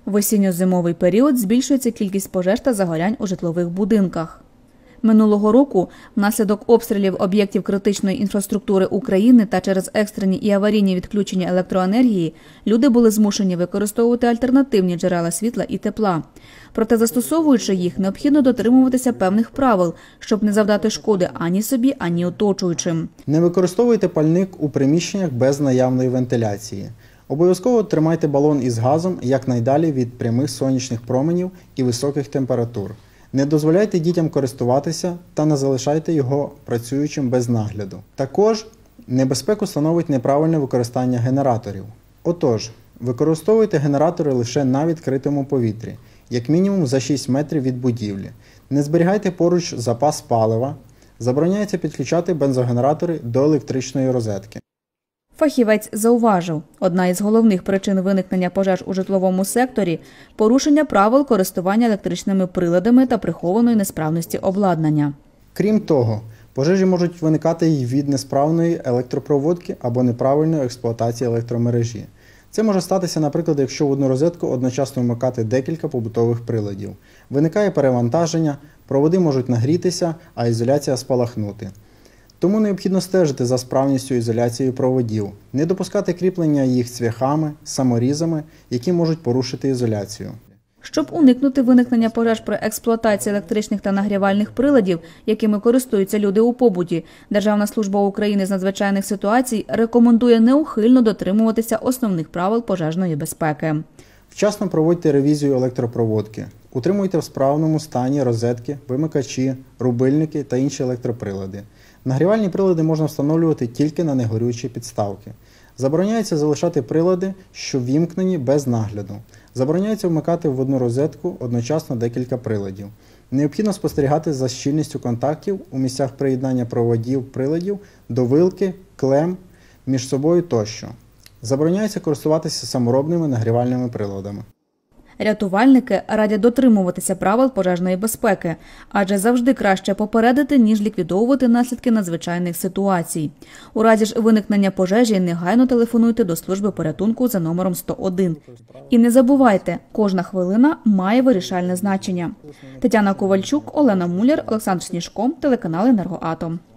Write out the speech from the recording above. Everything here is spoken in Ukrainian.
В осінньо-зимовий період збільшується кількість пожеж та загорянь у житлових будинках. Минулого року внаслідок обстрілів об'єктів критичної інфраструктури України та через екстрені і аварійні відключення електроенергії люди були змушені використовувати альтернативні джерела світла і тепла. Проте, застосовуючи їх, необхідно дотримуватися певних правил, щоб не завдати шкоди ані собі, ані оточуючим. Не використовуйте пальник у приміщеннях без наявної вентиляції. Обов'язково тримайте балон із газом якнайдалі від прямих сонячних променів і високих температур. Не дозволяйте дітям користуватися та не залишайте його працюючим без нагляду. Також небезпеку становить неправильне використання генераторів. Отож, використовуйте генератори лише на відкритому повітрі, як мінімум за 6 метрів від будівлі. Не зберігайте поруч запас палива. Забороняється підключати бензогенератори до електричної розетки. Фахівець зауважив, одна із головних причин виникнення пожеж у житловому секторі – порушення правил користування електричними приладами та прихованої несправності обладнання. Крім того, пожежі можуть виникати й від несправної електропроводки або неправильної експлуатації електромережі. Це може статися, наприклад, якщо в одну розетку одночасно вмикати декілька побутових приладів. Виникає перевантаження, проводи можуть нагрітися, а ізоляція спалахнути. Тому необхідно стежити за справністю ізоляції проводів, не допускати кріплення їх цвяхами, саморізами, які можуть порушити ізоляцію. Щоб уникнути виникнення пожеж при експлуатації електричних та нагрівальних приладів, якими користуються люди у побуті, Державна служба України з надзвичайних ситуацій рекомендує неухильно дотримуватися основних правил пожежної безпеки. Вчасно проводьте ревізію електропроводки. Утримуйте в справному стані розетки, вимикачі, рубильники та інші електроприлади. Нагрівальні прилади можна встановлювати тільки на негорючі підставки. Забороняється залишати прилади, що ввімкнені без нагляду. Забороняється вмикати в одну розетку одночасно декілька приладів. Необхідно спостерігати за щільністю контактів у місцях приєднання проводів приладів до вилки, клем, між собою тощо. Забороняється користуватися саморобними нагрівальними приладами. Рятувальники радять дотримуватися правил пожежної безпеки, адже завжди краще попередити, ніж ліквідовувати наслідки надзвичайних ситуацій. У разі ж виникнення пожежі негайно телефонуйте до служби порятунку за номером 101. І не забувайте, кожна хвилина має вирішальне значення. Тетяна Ковальчук, Олена Муляр, Олександр Сніжко, телеканал «Енергоатом».